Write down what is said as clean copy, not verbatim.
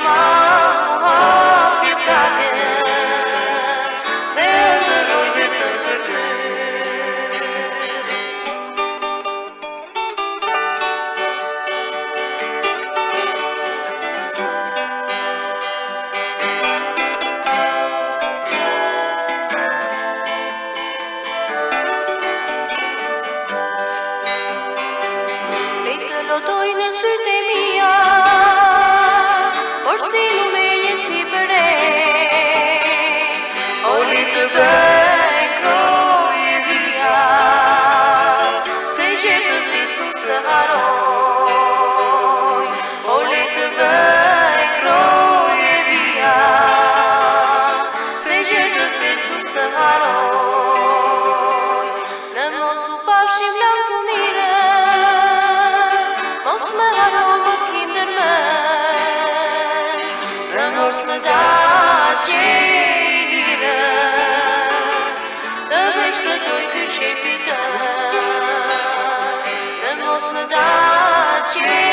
Lo doy në sytë e mia, por si lume një si për e. Oli të bëj kroj e via, se gjithë të Isus të haroj. Oli të bëj kroj e via, se gjithë të Isus të haroj. Në mos u pafshim lam të mire, mos me haro më kinder me, dhe mos me da që i hire, dhe veç të doj kërë qefi të, dhe mos me da që